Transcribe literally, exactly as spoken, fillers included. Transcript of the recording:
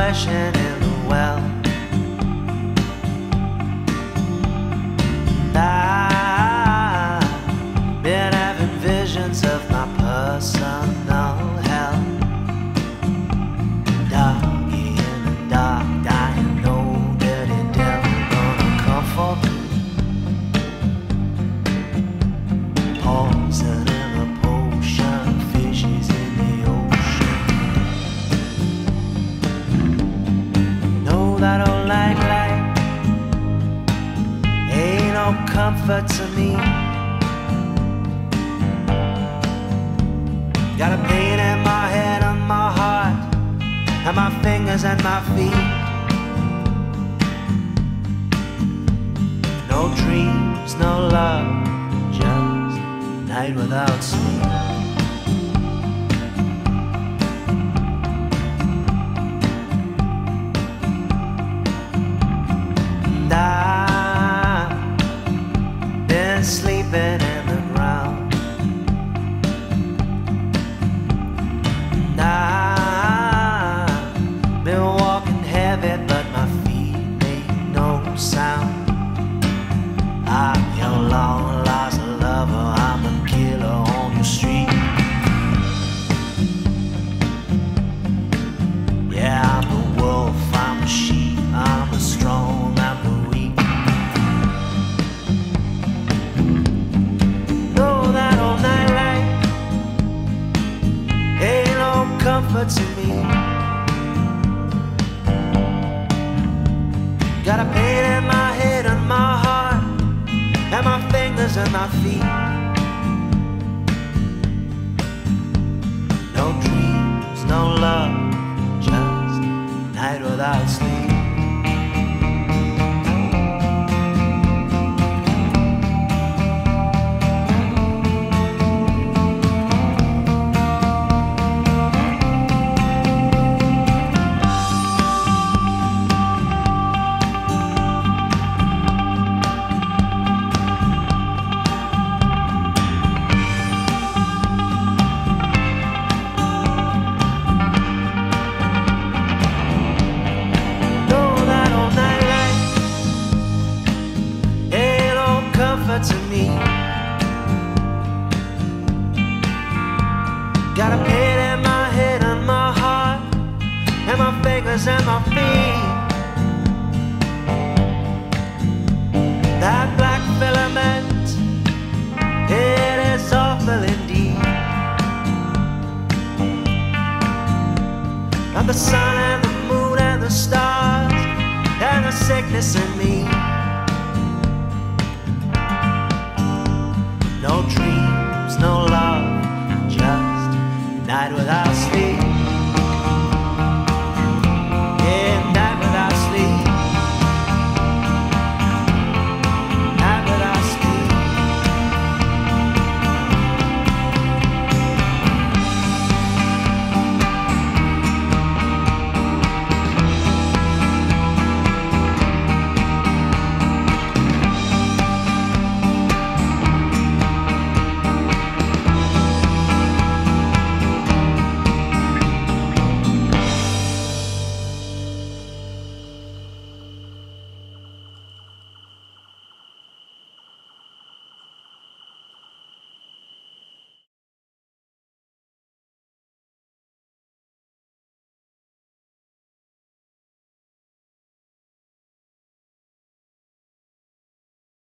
splashing in the well. And I've been having visions of my personal hell. Doggy in the dark, dying, no dirty devil gonna come for me. Poison in the potion, fishes in the ocean. No, I don't like life, ain't no comfort to me. Got a pain in my head and my heart, and my fingers and my feet. No dreams, no love, just night without sleep. And I've been sleeping in the ground. And I've been walking heavy, but my feet make no sound. I'm your long lost lover, I'm a killer on your street. Yeah, I'm the wolf, I'm the sheep, I'm the strong, I'm the weak. Know that all night light ain't no comfort to me. Got a pain in my head and my heart, and my fingers and my feet. No dreams, no love, just night without sleep. To me, got a pain in my head and my heart, and my fingers and my feet. That black filament, it is awful indeed. But the sun and the moon and the stars and the sickness in me. No dreams, no love, just night without sleep.